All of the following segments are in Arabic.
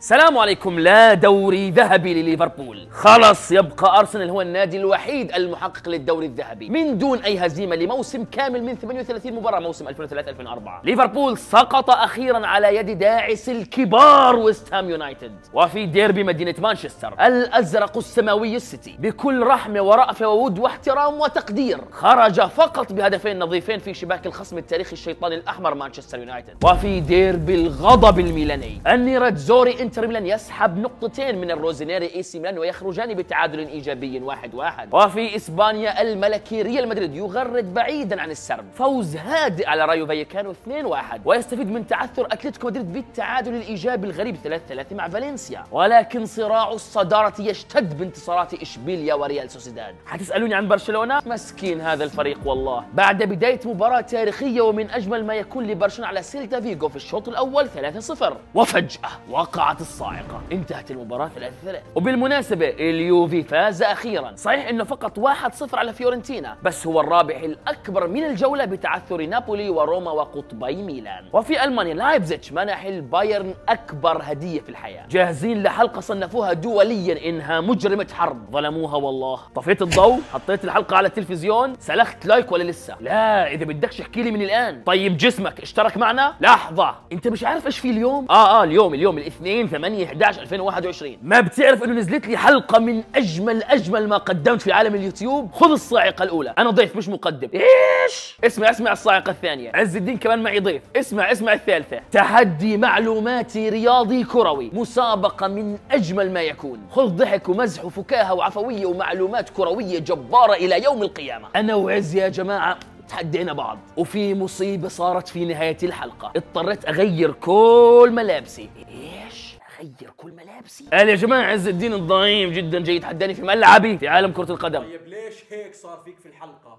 السلام عليكم. لا دوري ذهبي لليفربول، خلص يبقى أرسنال هو النادي الوحيد المحقق للدوري الذهبي من دون أي هزيمة لموسم كامل من 38 مباراة موسم 2003-2004. ليفربول سقط أخيرا على يد داعس الكبار ويست هام يونايتد، وفي ديربي مدينة مانشستر الأزرق السماوي السيتي بكل رحمة ورأفة وود واحترام وتقدير خرج فقط بهدفين نظيفين في شباك الخصم التاريخي الشيطان الأحمر مانشستر يونايتد. وفي ديربي الغضب الميلاني النيراتزوري انتر ميلان يسحب نقطتين من الروزينيري اي سي ميلان ويخرجان بتعادل ايجابي 1-1. وفي اسبانيا الملكي ريال مدريد يغرد بعيدا عن السرب فوز هادئ على رايو فايكانو 2-1، ويستفيد من تعثر اتلتيكو مدريد بالتعادل الايجابي الغريب 3-3 مع فالنسيا. ولكن صراع الصدارة يشتد بانتصارات اشبيليا وريال سوسيداد. حتسألوني عن برشلونة؟ مسكين هذا الفريق والله، بعد بداية مباراة تاريخية ومن اجمل ما يكون لبرشلونة على سيلتا فيغو في الشوط الاول 3-0، وفجأة وقعت الصاعقة، انتهت المباراة 3-3. وبالمناسبة اليوفي فاز أخيرا، صحيح انه فقط 1-0 على فيورنتينا، بس هو الرابح الأكبر من الجولة بتعثر نابولي وروما وقطبي ميلان. وفي ألمانيا لايبزيتش منح البايرن أكبر هدية في الحياة، جاهزين لحلقة صنفوها دوليا إنها مجرمة حرب، ظلموها والله. طفيت الضوء، حطيت الحلقة على التلفزيون، سلخت لايك ولا لسه؟ لا، إذا بدكش احكي لي من الآن. طيب جسمك اشترك معنا؟ لحظة، أنت مش عارف إيش في اليوم؟ اليوم الاثنين 8/11/2021. ما بتعرف انه نزلت لي حلقه من اجمل ما قدمت في عالم اليوتيوب؟ خذ الصاعقه الاولى، انا ضيف مش مقدم. ايش؟ اسمع الصاعقه الثانيه، عز الدين كمان معي ضيف. اسمع الثالثه، تحدي معلوماتي رياضي كروي، مسابقه من اجمل ما يكون، خذ ضحك ومزح وفكاهه وعفويه ومعلومات كرويه جباره الى يوم القيامه. انا وعز يا جماعه تحدينا بعض، وفي مصيبه صارت في نهايه الحلقه، اضطريت اغير كل ملابسي. ايش؟ اغير كل ملابسي؟ قال يا جماعه عز الدين الضعيف جدا جاي يتحداني في ملعبي في عالم كره القدم. طيب ليش هيك صار فيك في الحلقه؟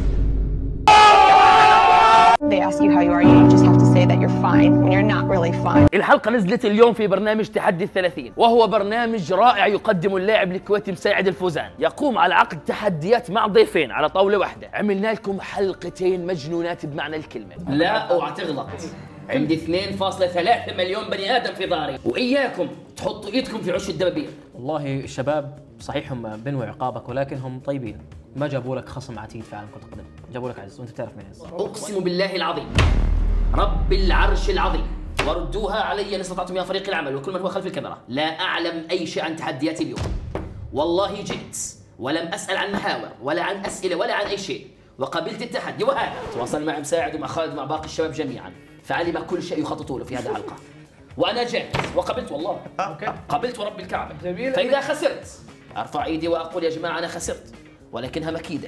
They ask you how you are, you just have to say that you're fine when you're not really fine. الحلقة نزلت اليوم في برنامج تحدي ال30، وهو برنامج رائع يقدم اللاعب الكويتي مساعد الفوزان، يقوم على عقد تحديات مع ضيفين على طاولة واحدة. عملنا لكم حلقتين مجنونات بمعنى الكلمة. لا اوعى تغلط، عندي 2.3 مليون بني آدم في ظهري، وإياكم تحطوا إيدكم في عش الدبابير. والله الشباب صحيح هم بنوي عقابك، ولكن هم طيبين، ما جابوا لك خصم عتيد في عالم كرة القدم، جابوا لك عز، وانت بتعرف مين عز. اقسم بالله العظيم رب العرش العظيم، وردوها علي ان استطعتم يا فريق العمل وكل من هو خلف الكاميرا، لا اعلم اي شيء عن تحديات اليوم. والله جئت ولم اسال عن محاور ولا عن اسئله ولا عن اي شيء، وقبلت التحدي، وهذا تواصل مع مساعد ومع خالد ومع باقي الشباب جميعا، فعلم كل شيء يخططوا له في هذه الحلقه، وانا جاهز وقبلت والله. قبلت ورب الكعبه. فاذا خسرت ارفع ايدي واقول يا جماعه انا خسرت، ولكنها مكيده.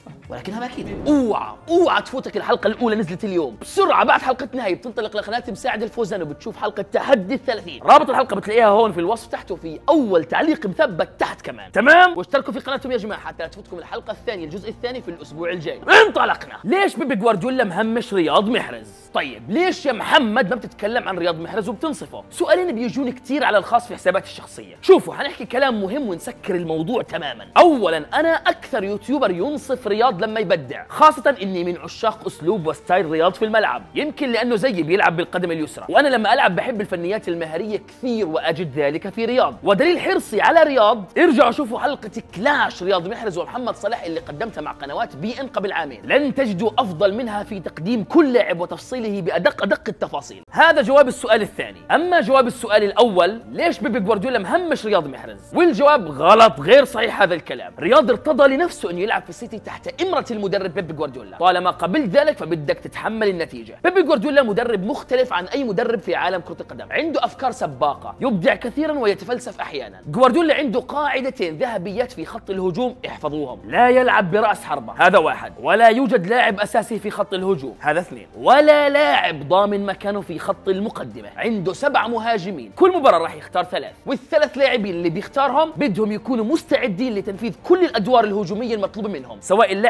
اوعى تفوتك الحلقه الاولى، نزلت اليوم بسرعه بعد حلقه نهايه، بتنطلق لقناه مساعد الفوزان وبتشوف حلقه تحدي ال30. رابط الحلقه بتلاقيها هون في الوصف تحت، وفي اول تعليق مثبت تحت كمان، تمام؟ واشتركوا في قناتهم يا جماعه حتى لا تفوتكم الحلقه الثانيه الجزء الثاني في الاسبوع الجاي. انطلقنا. ليش بيب جوارديولا مهمش رياض محرز؟ طيب ليش يا محمد ما بتتكلم عن رياض محرز وبتنصفه؟ سؤالين بيجوني كثير على الخاص في حساباتي الشخصيه. شوفوا حنحكي كلام مهم ونسكر الموضوع تماما. اولا انا اكثر يوتيوبر ينصف رياض لما يبدع، خاصة اني من عشاق اسلوب وستايل رياض في الملعب، يمكن لانه زيي بيلعب بالقدم اليسرى، وانا لما العب بحب الفنيات المهريه كثير واجد ذلك في رياض. ودليل حرصي على رياض، ارجعوا شوفوا حلقة كلاش رياض محرز ومحمد صلاح اللي قدمتها مع قنوات بي ان قبل عامين، لن تجدوا افضل منها في تقديم كل لاعب وتفصيله بادق التفاصيل. هذا جواب السؤال الثاني. اما جواب السؤال الاول، ليش بيب جوارديولا مهمش رياض محرز؟ والجواب غلط، غير صحيح هذا الكلام. رياض ارتضى لنفسه انه يلعب في السيتي تحت امرة المدرب بيب جوارديولا، طالما قبلت ذلك فبدك تتحمل النتيجة. بيب جوارديولا مدرب مختلف عن اي مدرب في عالم كرة القدم، عنده افكار سباقة، يبدع كثيرا ويتفلسف احيانا. جوارديولا عنده قاعدتين ذهبيات في خط الهجوم، احفظوهم: لا يلعب برأس حربة، هذا واحد، ولا يوجد لاعب اساسي في خط الهجوم، هذا اثنين، ولا لاعب ضامن مكانه في خط المقدمة. عنده 7 مهاجمين، كل مباراة راح يختار 3، والثلاث لاعبين اللي بيختارهم بدهم يكونوا مستعدين لتنفيذ كل الادوار الهجومية المطلوبة منهم، سواء اللاعب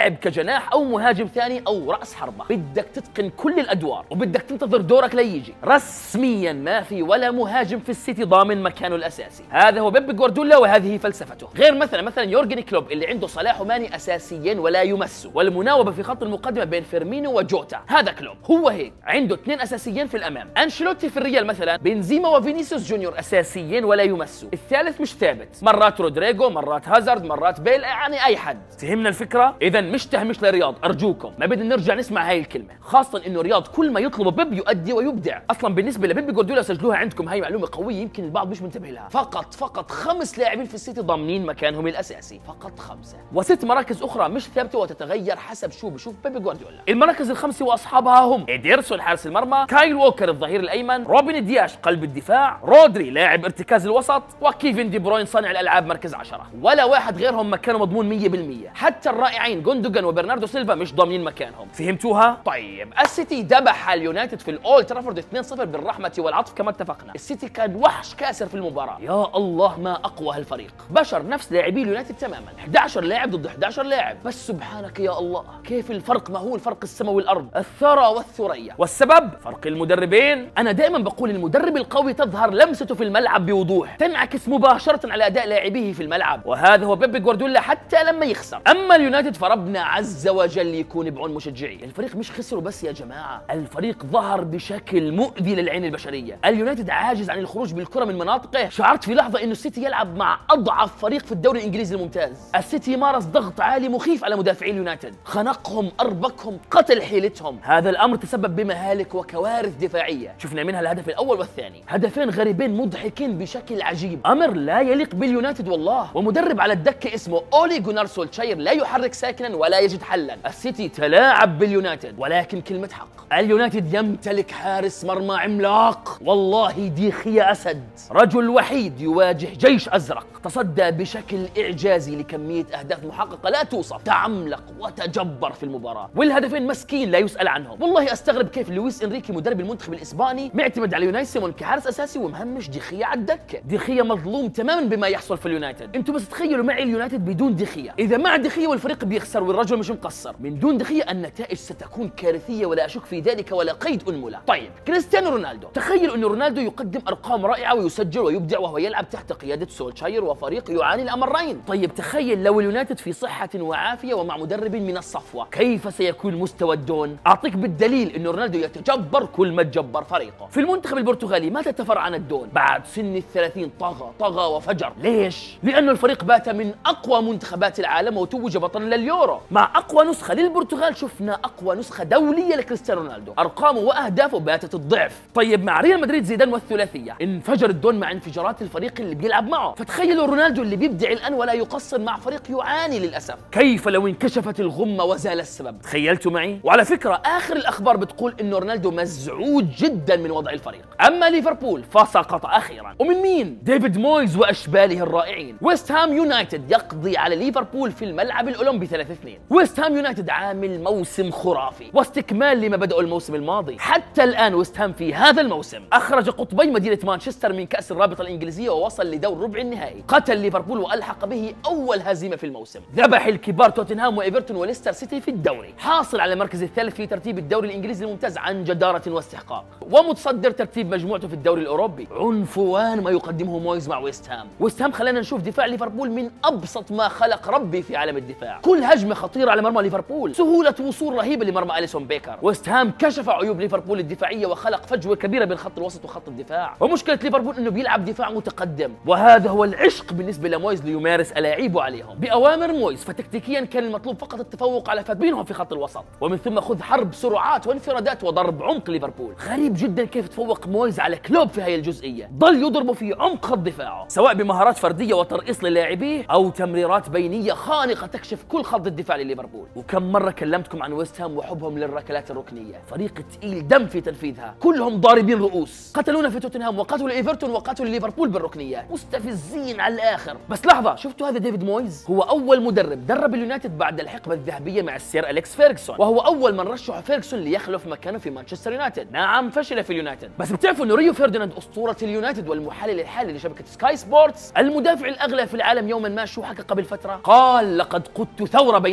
لاعب كجناح او مهاجم ثاني او راس حربه. بدك تتقن كل الادوار وبدك تنتظر دورك ليجي. رسميا ما في ولا مهاجم في السيتي ضامن مكانه الاساسي. هذا هو بيب جوارديولا وهذه فلسفته. غير مثلا يورجن كلوب اللي عنده صلاح وماني اساسيين ولا يمسوا، والمناوبه في خط المقدمه بين فيرمينو وجوتا. هذا كلوب هو هيك، عنده 2 اساسيين في الامام. انشيلوتي في الريال مثلا بنزيما وفينيسيوس جونيور اساسيين ولا يمسوا، الثالث مش ثابت، مرات رودريجو، مرات هازارد، مرات بيل، يعني اي حد. فهمنا الفكره؟ اذا مش تهمش لرياض ارجوكم، ما بدنا نرجع نسمع هاي الكلمه، خاصه انه رياض كل ما يطلبه بيب يؤدي ويبدع. اصلا بالنسبه لبيب جوارديولا سجلوها عندكم، هاي معلومه قويه يمكن البعض مش منتبه لها، فقط 5 لاعبين في السيتي ضامنين مكانهم الاساسي، فقط 5، و6 مراكز اخرى مش ثابته وتتغير حسب شو بشوف بيب جوارديولا. المراكز ال5 واصحابها هم إيدرسون حارس المرمى، كايل ووكر الظهير الايمن، روبن دياش قلب الدفاع، رودري لاعب ارتكاز الوسط، وكيفن دي بروين صانع الالعاب مركز 10. ولا واحد غيرهم مكانه مضمون 100%، حتى الرائعين جوندوجان وبرناردو سيلفا مش ضامنين مكانهم. فهمتوها؟ طيب السيتي ذبح اليونايتد في الاولد ترافورد 2-0 بالرحمه والعطف كما اتفقنا. السيتي كان وحش كاسر في المباراه، يا الله ما اقوى هالفريق، بشر نفس لاعبي اليونايتد تماما، 11 لاعب ضد 11 لاعب، بس سبحانك يا الله كيف الفرق مهول، فرق السماء والارض، الثرى والثريا. والسبب فرق المدربين. انا دائما بقول المدرب القوي تظهر لمسته في الملعب بوضوح، تنعكس مباشره على اداء لاعبيه في الملعب، وهذا هو بيب جوارديولا حتى لما يخسر. اما اليونايتد فربنا عز وجل يكون بعون مشجعيه، الفريق مش خسر بس يا جماعه، الفريق ظهر بشكل مؤذي للعين البشريه. اليونايتد عاجز عن الخروج بالكره من مناطقه، شعرت في لحظه انه السيتي يلعب مع اضعف فريق في الدوري الانجليزي الممتاز. السيتي مارس ضغط عالي مخيف على مدافعي اليونايتد، خنقهم، اربكهم، قتل حيلتهم. هذا الامر تسبب بمهالك وكوارث دفاعيه، شفنا منها الهدف الاول والثاني، هدفين غريبين مضحكين بشكل عجيب، امر لا يليق باليونايتد والله. ومدرب على الدكه اسمه اولي جونار سولشاير لا يحرك ساكنا ولا يجد حلا. السيتي تلاعب باليونايتد، ولكن كلمه حق، اليونايتد يمتلك حارس مرمى عملاق، والله ديخيا اسد، رجل وحيد يواجه جيش ازرق، تصدى بشكل اعجازي لكميه اهداف محققه لا توصف، تعملق وتجبر في المباراه، والهدفين مسكين لا يسال عنهم. والله استغرب كيف لويس انريكي مدرب المنتخب الاسباني معتمد على يوناي سيمون كحارس اساسي ومهمش ديخيا على الدكه. ديخيا مظلوم تماما بما يحصل في اليونايتد. انتم بس تخيلوا معي اليونايتد بدون ديخيا، اذا مع ديخيا والفريق بيخسر والرجل مش مقصر، من دون ديخيا النتائج ستكون كارثيه ولا اشك في ذلك ولا قيد انمله. طيب كريستيانو رونالدو، تخيلوا انه رونالدو يقدم ارقام رائعه ويسجل ويبدع وهو يلعب تحت قياده سولشاير وفريق يعاني الامرين. طيب تخيل لو اليونايتد في صحه وعافيه ومع مدرب من الصفوه، كيف سيكون مستوى الدون؟ اعطيك بالدليل انه رونالدو يتجبر كل ما تجبر فريقه. في المنتخب البرتغالي متى تفرع عن الدون؟ بعد سن ال30 طغى وفجر. ليش؟ لانه الفريق بات من اقوى منتخبات العالم وتوج بطلا لليورو. مع اقوى نسخه للبرتغال شفنا اقوى نسخه دوليه لكريستيانو رونالدو، ارقامه واهدافه باتت الضعف. طيب مع ريال مدريد زيدان والثلاثيه انفجر الدون مع انفجارات الفريق اللي بيلعب معه، فتخيلوا رونالدو اللي بيبدع الان ولا يقصر مع فريق يعاني للاسف، كيف لو انكشفت الغمه وزال السبب؟ تخيلتوا معي؟ وعلى فكره اخر الاخبار بتقول انه رونالدو مزعوج جدا من وضع الفريق. اما ليفربول فسقط اخيرا، ومن مين؟ ديفيد مويز واشباله الرائعين. ويست هام يونايتد يقضي على ليفربول في الملعب الاولمبي 3-2. ويست هام يونايتد عامل موسم خرافي واستكمال لما بدأوا الموسم الماضي. حتى الان ويست هام في هذا الموسم اخرج قطبي مدينه مانشستر من كاس الرابطه الانجليزيه ووصل لدور ربع النهائي، قتل ليفربول والحق به اول هزيمه في الموسم، ذبح الكبار توتنهام وايفرتون وليستر سيتي في الدوري، حاصل على المركز الثالث في ترتيب الدوري الانجليزي الممتاز عن جداره واستحقاق، ومتصدر ترتيب مجموعته في الدوري الاوروبي. عنفوان ما يقدمه مويز مع ويست هام. ويست هام خلينا نشوف دفاع ليفربول من ابسط ما خلق ربي في عالم الدفاع، كل هجمه خطيره على مرمى ليفربول، سهوله وصول رهيبه لمرمى اليسون بيكر. ويست هام كشف عيوب ليفربول الدفاعيه وخلق فجوه كبيره بين خط الوسط وخط الدفاع، ومشكله ليفربول انه بيلعب دفاع متقدم، وهذا هو العشق بالنسبه لمويز ليمارس الاعيبه عليهم باوامر مويز. فتكتيكيا كان المطلوب فقط التفوق على فابينهم في خط الوسط، ومن ثم خذ حرب سرعات وانفرادات وضرب عمق ليفربول. غريب جدا كيف تفوق مويز على كلوب في هاي الجزئيه، ضل يضربه في عمق خط دفاعه سواء بمهارات فرديه وترقيص للاعبيه او تمريرات بينيه خانقه تكشف كل خط الدفاع لليفربول. وكم مره كلمتكم عن ويست هام وحبهم للركلات الركنيه، فريق تقيل دم في تنفيذها، كلهم ضاربين رؤوس، قتلونا في توتنهام وقتلوا ايفرتون وقتلوا ليفربول بالركنيات، مستفزين على الاخر. بس لحظه، شفتوا هذا ديفيد مويز؟ هو اول مدرب درب اليونايتد بعد الحقبه الذهبيه مع السير أليكس فيرغسون، وهو اول من رشح فيرغسون ليخلف مكانه في مانشستر يونايتد. نعم فشل في اليونايتد، بس بتعرفوا انه ريو فيرديناند اسطوره اليونايتد والمحلل الحالي لشبكه سكاي سبورتس، المدافع الاغلى في العالم يوما ما، شو حكى قبل فتره؟ قال لقد قدت ثوره بين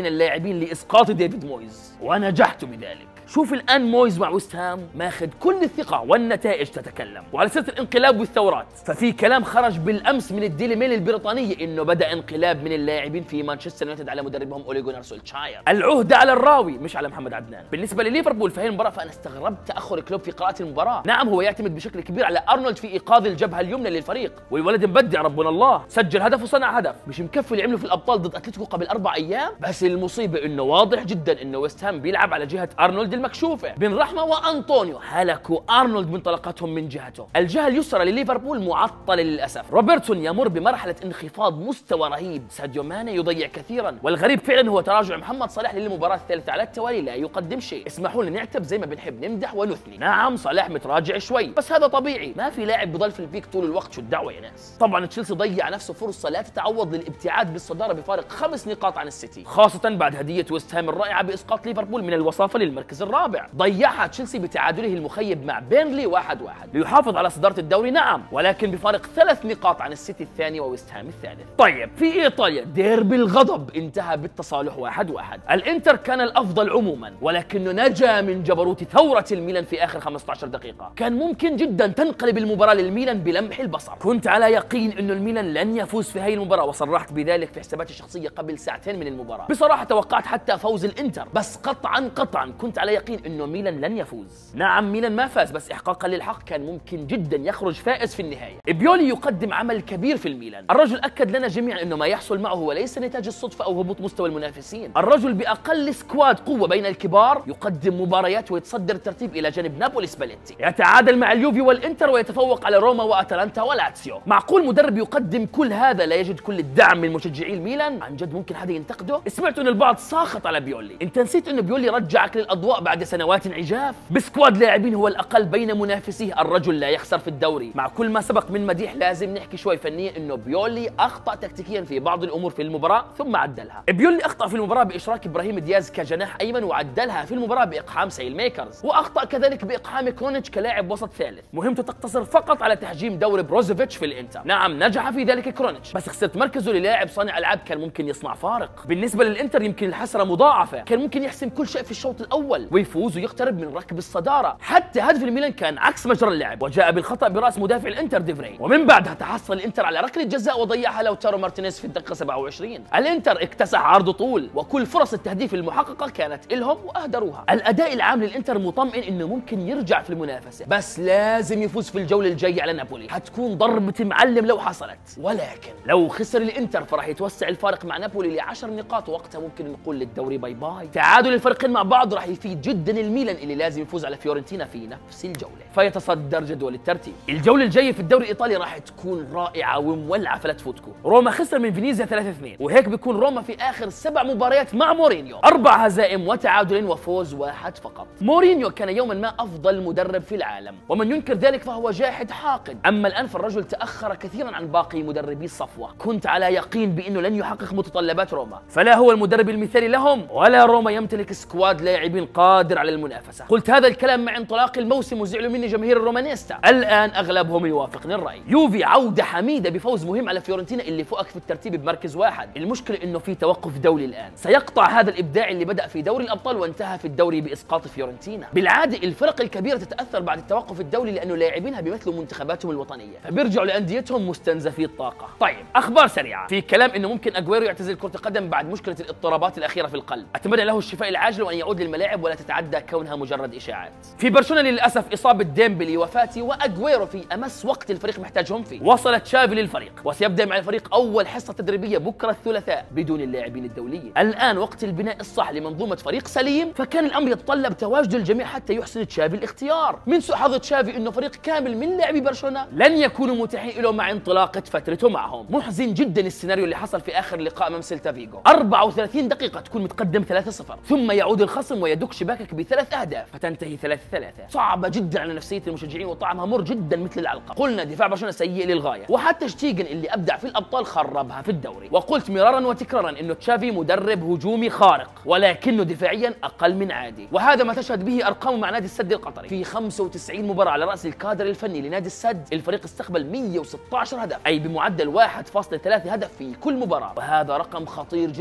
بين اللاعبين لإسقاط ديفيد مويز، ونجحت بذلك. شوف الآن مويز مع ويست هام ماخذ كل الثقة والنتائج تتكلم. وعلى سيرة الانقلاب والثورات، ففي كلام خرج بالأمس من الديلي ميل البريطانية إنه بدأ انقلاب من اللاعبين في مانشستر يونايتد على مدربهم أولي جونار سولشاير. العهدة على الراوي مش على محمد عدنان. بالنسبة لليفربول في هذه المباراة فأنا استغربت تأخر كلوب في قراءة المباراة. نعم هو يعتمد بشكل كبير على أرنولد في إيقاظ الجبهة اليمنى للفريق، والولد مبدع ربنا الله، سجل هدف وصنع هدف، مش مكفي اللي عمله في الأبطال ضد أتلتيكو قبل 4 أيام. بس المصيبة إنه واضح جدا إنه ويست هام بيلعب على جهة أرنولد المكشوفة. بن رحمة وأنطونيو هلكوا أرنولد بانطلاقتهم من جهته. الجهة اليسرى لليفربول معطلة للأسف. روبرتسون يمر بمرحلة انخفاض مستوى رهيب، ساديو ماني يضيع كثيرا، والغريب فعلا هو تراجع محمد صلاح للمباراة الثالثة على التوالي لا يقدم شيء. اسمحوا لي نعتب زي ما بنحب نمدح ونثني. نعم صلاح متراجع شوي بس هذا طبيعي، ما في لاعب بضل في البيك طول الوقت، شو الدعوة يا ناس. طبعا تشيلسي ضيع نفسه فرصة لا تتعوض للابتعاد بالصدارة بفارق 5 نقاط عن السيتي، خاصة بعد هدية ويست هام الرائعة بإسقاط ليفربول من الوصافة للمركز الرابع. ضيعها تشيلسي بتعادله المخيب مع بيرنلي 1-1 ليحافظ على صدارة الدوري، نعم ولكن بفارق 3 نقاط عن السيتي الثاني وويست هام الثالث. طيب في ايطاليا ديربي الغضب انتهى بالتصالح 1-1. الانتر كان الافضل عموما ولكنه نجا من جبروت ثورة الميلان في اخر 15 دقيقة. كان ممكن جدا تنقلب المباراة للميلان بلمح البصر. كنت على يقين انه الميلان لن يفوز في هذه المباراة وصرحت بذلك في حساباتي الشخصية قبل ساعتين من المباراة. بصراحة توقعت حتى فوز الانتر، بس قطعا كنت على يقين انه ميلان لن يفوز. نعم ميلان ما فاز بس احقاقا للحق كان ممكن جدا يخرج فائز في النهاية. بيولي يقدم عمل كبير في الميلان. الرجل اكد لنا جميعا انه ما يحصل معه هو ليس نتاج الصدفة او هبوط مستوى المنافسين. الرجل باقل سكواد قوة بين الكبار يقدم مباريات ويتصدر الترتيب الى جانب نابولي سباليتي، يتعادل مع اليوفي والانتر ويتفوق على روما واتلانتا ولاتسيو. معقول مدرب يقدم كل هذا لا يجد كل الدعم من مشجعي الميلان؟ عن جد ممكن حدا ينتقده؟ سمعت ان البعض ساخط على بيولي. انت نسيت انه بيولي رجعك للاضواء بعد سنوات عجاف بسكواد لاعبين هو الاقل بين منافسيه. الرجل لا يخسر في الدوري. مع كل ما سبق من مديح لازم نحكي شوي فنيا انه بيولي اخطا تكتيكيا في بعض الامور في المباراه ثم عدلها. بيولي اخطا في المباراه باشراك ابراهيم دياز كجناح ايمن وعدلها في المباراه باقحام سيل ميكرز، واخطا كذلك باقحام كرونيتش كلاعب وسط ثالث مهمته تقتصر فقط على تحجيم دور بروزوفيتش في الانتر. نعم نجح في ذلك كرونيتش بس خسرت مركزه للاعب صانع العاب كان ممكن يصنع فارق. بالنسبه للانتر يمكن الحسره مضاعفه، كان ممكن يحسم كل شيء في الشوط الاول ويفوز ويقترب من ركب الصداره. حتى هدف الميلان كان عكس مجرى اللعب وجاء بالخطا براس مدافع الانتر ديفري، ومن بعدها تحصل الانتر على ركله جزاء وضيعها لوتارو مارتينيز في الدقيقه 27. الانتر اكتسح عرض طول وكل فرص التهديف المحققه كانت لهم واهدروها. الاداء العام للانتر مطمئن انه ممكن يرجع في المنافسه، بس لازم يفوز في الجوله الجايه على نابولي، حتكون ضربه معلم لو حصلت. ولكن لو خسر الانتر فراح يتوسع الفارق مع نابولي ل10 نقاط، وقتها ممكن نقول للدوري باي باي. تعادل الفريقين مع بعض راح يفيد جدا الميلان اللي لازم يفوز على فيورنتينا في نفس الجوله فيتصدر جدول الترتيب. الجوله الجايه في الدوري الايطالي راح تكون رائعه ومولعه فلا تفوتكم. روما خسر من فينيزيا 3-2 وهيك بيكون روما في اخر 7 مباريات مع مورينيو 4 هزائم وتعادل وفوز 1 فقط. مورينيو كان يوما ما افضل مدرب في العالم ومن ينكر ذلك فهو جاحد حاقد، اما الان فالرجل تاخر كثيرا عن باقي مدربي الصفوه. كنت على يقين بانه لن يحقق متطلبات روما، فلا هو المدرب المثالي لهم ولا روما يمتلك سكواد لاعبين قادر على المنافسه. قلت هذا الكلام مع انطلاق الموسم وزعلوا مني جماهير الرومانيستا، الان اغلبهم يوافقني الراي. يوفي عوده حميده بفوز مهم على فيورنتينا اللي فوقك في الترتيب بمركز 1. المشكله انه في توقف دولي الان سيقطع هذا الابداع اللي بدا في دوري الابطال وانتهى في الدوري باسقاط فيورنتينا. بالعاده الفرق الكبيره تتاثر بعد التوقف الدولي لانه لاعبينها بيمثلوا منتخباتهم الوطنيه فبيرجعوا لانديتهم مستنزفي الطاقه. طيب اخبار سريعه، في كلام انه ممكن اجويرو يعتزل كره القدم بعد مشكله الاضطرابات الاخيره في القلب، اتمنى له الشفاء العاجل وان يعود للملاعب ولا تتعدى كونها مجرد اشاعات. في برشلونه للاسف اصابه ديمبلي وفاتي واجويرو في امس وقت الفريق محتاجهم فيه. وصلت تشافي للفريق وسيبدا مع الفريق اول حصه تدريبيه بكره الثلاثاء بدون اللاعبين الدوليين. الان وقت البناء الصح لمنظومه فريق سليم، فكان الامر يتطلب تواجد الجميع حتى يحسن تشافي الاختيار. من سوء حظ تشافي انه فريق كامل من لاعبي برشلونه لن يكونوا متاحين له مع انطلاقه فترته معهم. محزن جدا السيناريو اللي حصل في اخر لقاء امام سيلتا فيجو، 34 دقيقه تكون متقدم 3-0 ثم يعود الخصم ويدك شباكك ب3 اهداف فتنتهي 3-3. صعبه جدا على نفسيه المشجعين وطعمها مر جدا مثل العلقه. قلنا دفاع برشلونه سيء للغايه، وحتى شتيجن اللي ابدع في الابطال خربها في الدوري. وقلت مرارا وتكرارا انه تشافي مدرب هجومي خارق ولكنه دفاعيا اقل من عادي، وهذا ما تشهد به ارقامه مع نادي السد القطري. في 95 مباراه على راس الكادر الفني لنادي السد الفريق استقبل 116 هدف، اي بمعدل 1.3 هدف في كل مباراه، وهذا رقم خطير جدا ويدل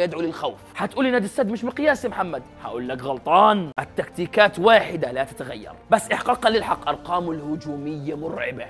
يدعو للخوف. حتقولي نادي السد مش مقياس يا محمد، هقول لك غلطان، التكتيكات واحدة لا تتغير. بس إحقاقا للحق أرقامه الهجومية مرعبة،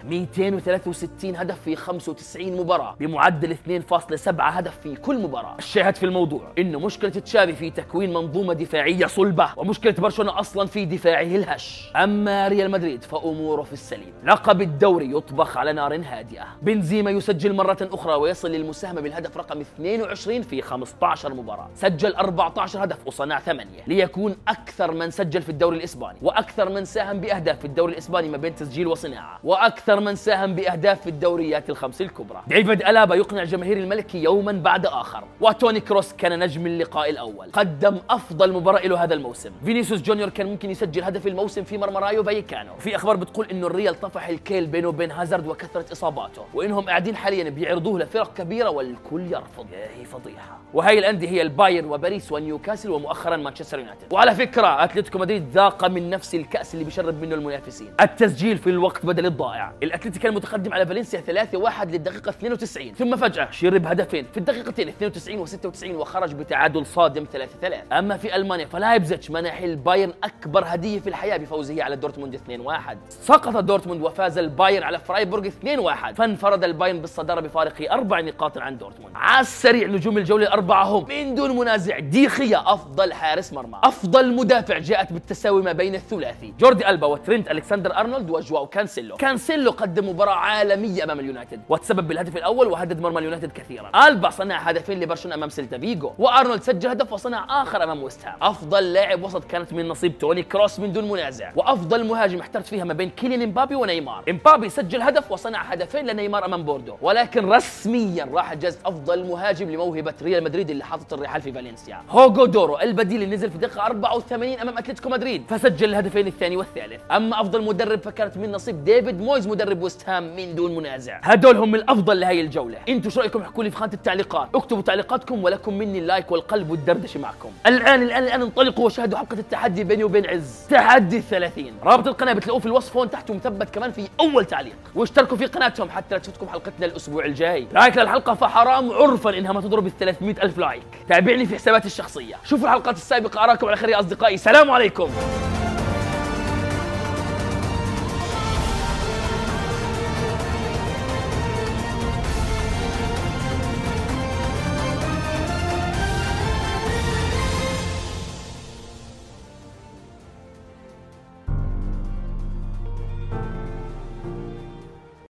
263 هدف في 95 مباراة بمعدل 2.7 هدف في كل مباراة. الشاهد في الموضوع إنه مشكلة تشافي في تكوين منظومة دفاعية صلبة، ومشكلة برشلونة أصلا في دفاعه الهش. أما ريال مدريد فأموره في السليم. لقب الدوري يطبخ على نار هادئة، بنزيما يسجل مرة أخرى ويصل للمساهمة بالهدف رقم 22 في 15 مباراة، سجل 14 هدف وصنع 8، ليكون أكثر من سجل في الدوري الإسباني، وأكثر من ساهم بأهداف في الدوري الإسباني ما بين تسجيل وصناعة، وأكثر من ساهم بأهداف في الدوريات الخمس الكبرى. ديفيد ألابا يقنع جماهير الملكي يوما بعد آخر، وتوني كروس كان نجم اللقاء الأول، قدم أفضل مباراة له هذا الموسم. فينيسيوس جونيور كان ممكن يسجل هدف الموسم في مرمى رايو فايكانو. في أخبار بتقول إنه الريال طفح الكيل بينه وبين هازارد وكثرة إصاباته، وإنهم قاعدين حاليا بيعرضوه لفرق كبيرة والكل يرفض. هي فضيحة. وهي الأندية هي البايرن وباريس ونيوكاسل ومؤخرا مانشستر يونايتد. وعلى فكرة أتلتيكو مدريد ذاق من نفس الكأس اللي بيشرب منه المنافسين، التسجيل في الوقت بدل الضائع. الأتلتيكو كان متقدم على فالنسيا 3-1 للدقيقة 92، ثم فجأة شرب هدفين في الدقيقتين 92 و96 وخرج بتعادل صادم 3-3. أما في ألمانيا فلايبزيتش منح البايرن أكبر هدية في الحياة بفوزه على دورتموند 2-1. سقط دورتموند وفاز البايرن على فرايبورغ 2-1، فانفرد البايرن بالصدارة بفارق 4 نقاط عن دورتموند. على السريع نجوم الجولة الأربعة هم من دون منازع ديخيا أفضل حارس مرمى، أفضل مدافع جاءت بالتساوي ما بين الثلاثي جوردي ألبا وترينت ألكسندر أرنولد وجواو كانسيلو. كانسيلو قدم مباراة عالمية أمام اليونايتد وتسبب بالهدف الأول وهدد مرمى اليونايتد كثيرا. ألبا صنع هدفين لبرشلونة أمام سيلتا فيغو، وأرنولد سجل هدف وصنع آخر أمام ويست هام. أفضل لاعب وسط كانت من نصيب توني كروس من دون منازع، وأفضل مهاجم احترت فيها ما بين كيليان امبابي ونيمار. امبابي سجل هدف وصنع هدفين لنيمار أمام بوردو، ولكن رسميا راح جائزة أفضل مهاجم لموهبة ريال مدريد اللي حاطط الرحال في فالنسيا، هوغو دورو البديل اللي نزل في دقيقة 84 أمام أتلتيكو مدريد فسجل الهدفين الثاني والثالث. أما أفضل مدرب فكانت من نصيب ديفيد مويز مدرب ويست هام من دون منازع. هدول هم الأفضل لهي الجولة. انتوا شو رأيكم؟ احكوا لي في خانة التعليقات، اكتبوا تعليقاتكم ولكم مني اللايك والقلب والدردشة معكم. الآن انطلقوا وشاهدوا حلقة التحدي بيني وبين عز، تحدي 30. رابط القناة بتلاقوه في الوصف هون تحت ومثبت كمان في أول تعليق، واشتركوا في قناتهم حتى لا تفوتكم حلقتنا الأسبوع الجاي. لايك للحلقة فحرام عرفا إنها ما تضرب ال 300,000 لايك. تابعني في حساباتي الشخصية. شوفوا الحلقات السابقة. أراكم على خير يا أصدقائي، سلام عليكم.